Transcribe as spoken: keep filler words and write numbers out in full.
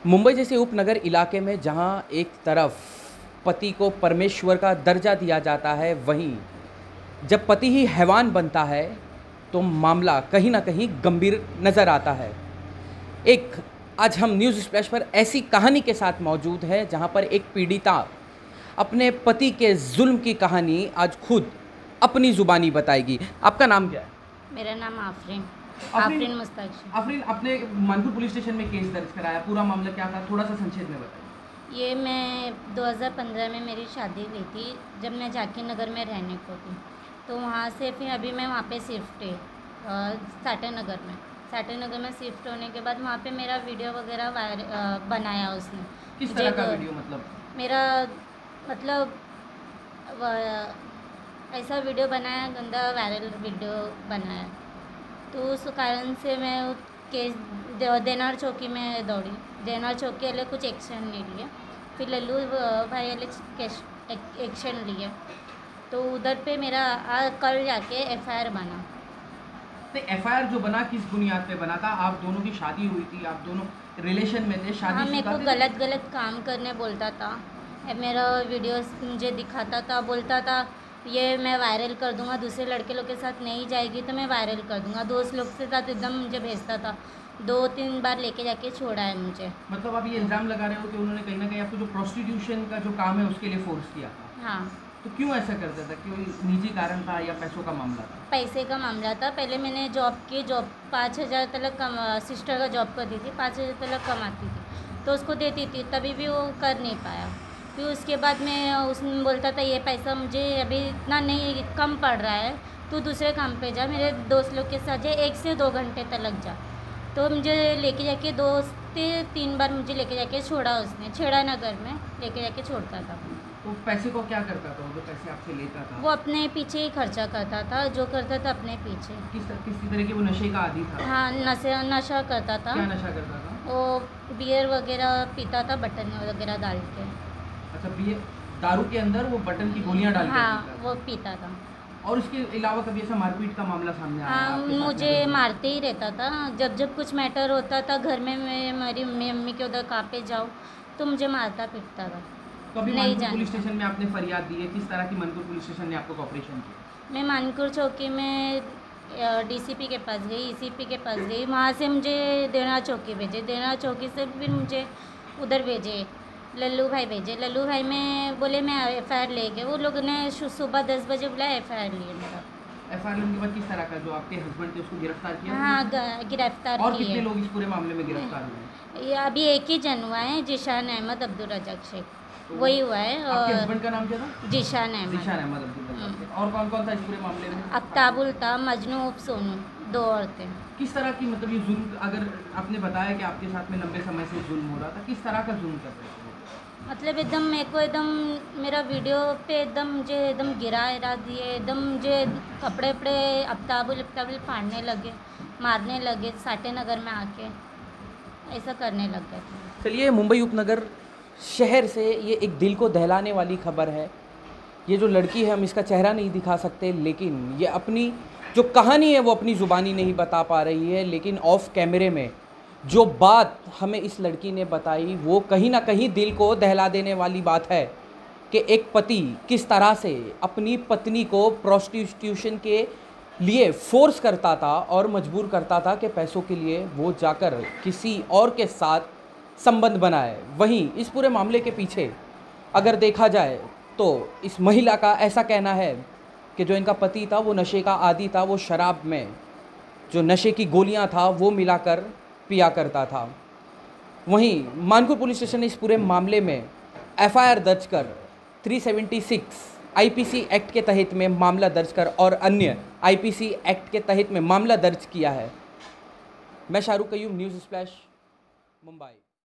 मुंबई जैसे उपनगर इलाके में जहां एक तरफ पति को परमेश्वर का दर्जा दिया जाता है, वहीं जब पति ही हैवान बनता है तो मामला कहीं ना कहीं गंभीर नज़र आता है। एक आज हम न्यूज़ स्प्लैश पर ऐसी कहानी के साथ मौजूद है जहां पर एक पीड़िता अपने पति के जुल्म की कहानी आज खुद अपनी ज़ुबानी बताएगी। आपका नाम क्या है? मेरा नाम आफरीन आफरीन आफरीन मुस्ताक। आफरीन, आपने मानपुर पुलिस स्टेशन में केस दर्ज कराया, पूरा मामला क्या था, थोड़ा सा संक्षेप में बताइए। ये मैं दो हज़ार पंद्रह में मेरी शादी हुई थी, जब मैं जाकिर नगर में रहने को थी। तो वहाँ से फिर अभी मैं वहाँ पे शिफ्ट है साटर नगर में साटर नगर में शिफ्ट होने के बाद वहाँ पे मेरा वीडियो वगैरह वायर बनाया उसने। किस तरह का वीडियो? मतलब मेरा मतलब ऐसा वीडियो बनाया, गंदा वायरल वीडियो बनाया। तो उस कारण से मैं केस देनार चौकी में दौड़ी। देनार चौकी वाले कुछ एक्शन नहीं लिए, फिर लल्लू भाई वाले एक्शन लिए। तो उधर पे मेरा आ, कल जाके एफ आई आर बना। तो एफ आई आर जो बना किस बुनियाद पे बना था? आप दोनों की शादी हुई थी, आप दोनों रिलेशन में थे, शादी हाँ, मेरे को थे? गलत गलत काम करने बोलता था, मेरा वीडियोस मुझे दिखाता था, बोलता था ये मैं वायरल कर दूंगा, दूसरे लड़के लोग के साथ नहीं जाएगी तो मैं वायरल कर दूंगा। दोस्त लोग के साथ एकदम मुझे भेजता था, दो तीन बार लेके जाके छोड़ा है मुझे। मतलब आप ये इल्ज़ाम लगा रहे हो कि उन्होंने कहीं ना कहीं आपको जो प्रोस्टिट्यूशन का जो काम है उसके लिए फोर्स किया था? हाँ। तो क्यों ऐसा करता था? क्यों निजी कारण था या पैसों का मामला था? पैसे का मामला था। पहले मैंने जॉब की, जॉब पाँच हज़ार तक कम सिस्टर का जॉब करती थी, पाँच हज़ार तक कमाती थी तो उसको देती थी, तभी भी वो कर नहीं पाया। फिर उसके बाद में उसने बोलता था ये पैसा मुझे अभी इतना नहीं, कम पड़ रहा है, तू दूसरे काम पे जा, मेरे दोस्त लोग के साथ जा, एक से दो घंटे तक लग जा। तो मुझे लेके जाके दो से तीन बार मुझे लेके जाके छोड़ा उसने, छेड़ा नगर में लेके जाके छोड़ता था। तो पैसे को क्या करता था? वो जो पैसे आपसे लेता था वो अपने पीछे ही खर्चा करता था, जो करता था अपने पीछे। किस किसी तरह के वो नशे का आदी था? हाँ, नशे नशा करता था। क्या नशा करता था? वो बियर वगैरह पीता था, बटन वगैरह डाल के। अच्छा, बियर दारू के अंदर वो बटन की गोलियां डाल के हाँ, पीता था। वो पीता था। और इसके अलावा कभी ऐसा मारपीट का मामला सामने आया? हाँ, आपके साथ मुझे में? मारते ही रहता था। जब जब कुछ मैटर होता था घर में, मैं मेरी मम्मी के उधर कहाँ पे जाऊँ तो मुझे मारता पीटता था। तो अभी नहीं मानपुर पुलिस जानता। स्टेशन में आपने फरियाद दी है, किस तरह की मानपुर पुलिस स्टेशन ने आपको कॉपरेशन किया? मैं मानकुर चौकी में डी सी पी के पास गई, ई सी पी के पास गई, वहाँ से मुझे देना चौकी भेजे, देना चौकी से फिर मुझे उधर भेजे, लल्लू भाई भेजे। लल्लू भाई में बोले मैं एफ आई आर ले गए, वो लोग ने सुबह दस बजे बुलाया, एफ आई आर लिए मेरा। एफ आई आर लेने के बाद किस तरह का जो आपके हस्बैंड थे उसको गिरफ्तार किया? हाँ, गिरफ्तार और किए। कितने लोग इस पूरे मामले में गिरफ्तार हुए? ये अभी एक ही जन हुआ है, जिशान अहमद अब्दुल रजाक शेख, तो वही हुआ है। आपके और हस्बैंड का नाम क्या था? जिशान अहमद। जिशान अहमद अब्दुल रजाक। और कौन कौन था इस पूरे मामले में? अफ्ताबुल था, मजनू उप सोनू, दो औरतें। किस तरह की, मतलब ये जुल्म, अगर आपने बताया कि आपके साथ में लंबे समय से जुल्म हो रहा था, किस तरह का जुल्म कर रहे थे? मतलब एकदम मेरे को एकदम मेरा वीडियो पे एकदम मुझे एकदम गिरा इरा दिए, एकदम मुझे कपड़े वपड़े अफ्ताबुल अफ्ताबुल फाड़ने लगे, मारने लगे, साटे नगर में आके ऐसा करने लग गए थे। चलिए, मुंबई उपनगर शहर से ये एक दिल को दहलाने वाली खबर है। ये जो लड़की है, हम इसका चेहरा नहीं दिखा सकते, लेकिन ये अपनी जो कहानी है वो अपनी ज़ुबानी नहीं बता पा रही है, लेकिन ऑफ कैमरे में जो बात हमें इस लड़की ने बताई वो कहीं ना कहीं दिल को दहला देने वाली बात है कि एक पति किस तरह से अपनी पत्नी को प्रोस्टिट्यूशन के लिए फोर्स करता था और मजबूर करता था कि पैसों के लिए वो जाकर किसी और के साथ संबंध बनाए। वहीं इस पूरे मामले के पीछे अगर देखा जाए तो इस महिला का ऐसा कहना है कि जो इनका पति था वो नशे का आदी था, वो शराब में जो नशे की गोलियां था वो मिलाकर पिया करता था। वहीं मानपुर पुलिस स्टेशन ने इस पूरे मामले में एफ आई आर दर्ज कर तीन सौ छिहत्तर आई पी सी एक्ट के तहत में मामला दर्ज कर और अन्य आई पी सी एक्ट के तहत में मामला दर्ज किया है। मैं शाहरुख कयूम, न्यूज़ स्प्लैश, मुंबई।